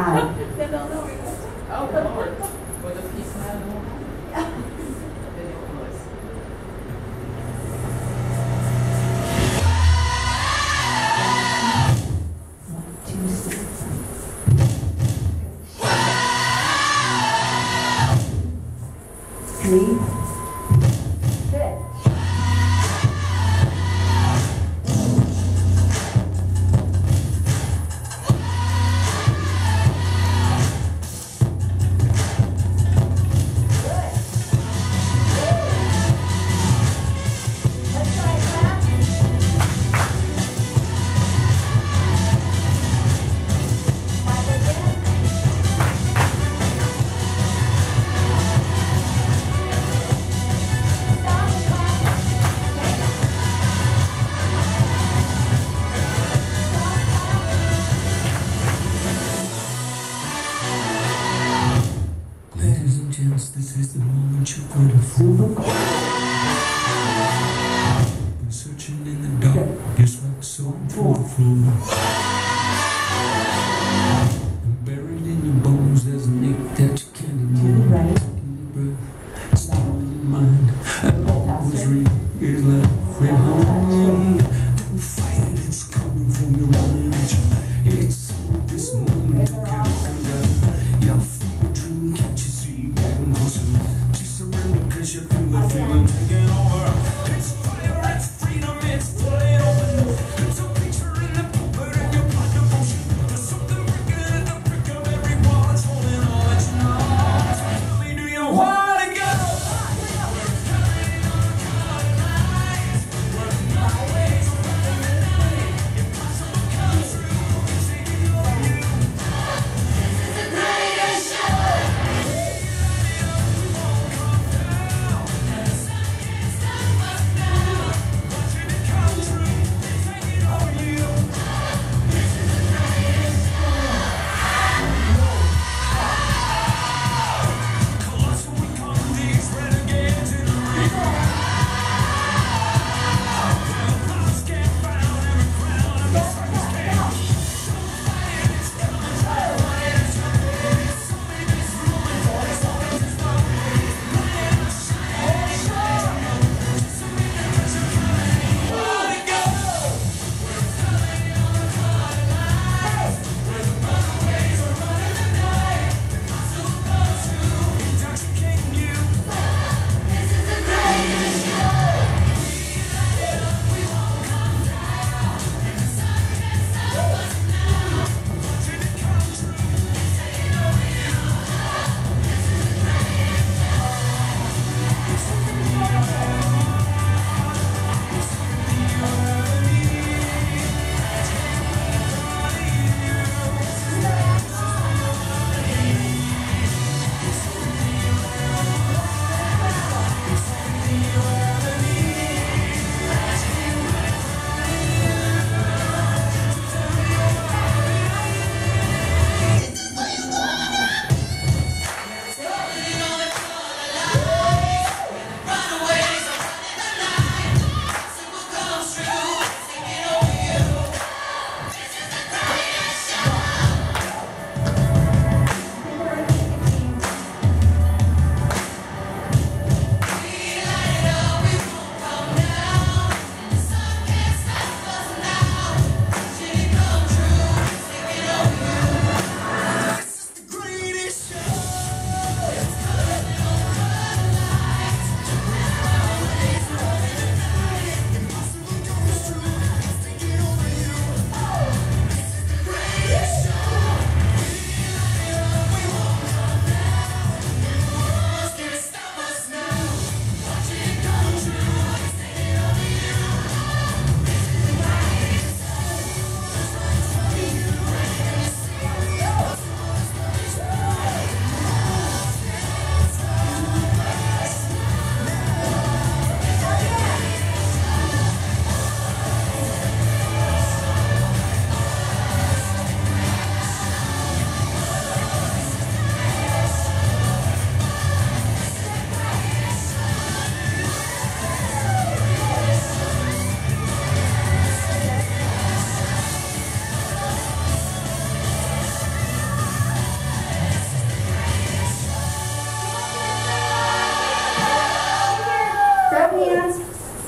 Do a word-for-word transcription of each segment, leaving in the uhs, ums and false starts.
God. Oh, Lord. With a piece of animal. Three, six. This is the moment you're gonna fall. Been searching in the dark, guess what? So I'm for the floor. And buried in your bones, there's an ache that you can't ignore. Right. Taking your breath, still in your mind. And all was real is like we're home. Don't fight it, it's coming from your mind. It's this moment to get it down. You'll feel a dream, can't you see? Just surrender cause you feel the feeling taking over. It's fire, it's freedom, it's fully open. It's a picture in the puppet and your blood devotion. There's something breaking at the brick of every wall. It's holding all that you know. So tell me, do you want to go? We're carrying on cloud lines. Running always from the night. Impossible come true. It's taking over you.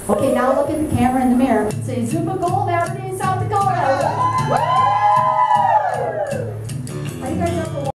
Okay, now look at the camera in the mirror. Say, Zumba Gold, Aberdeen, South Dakota.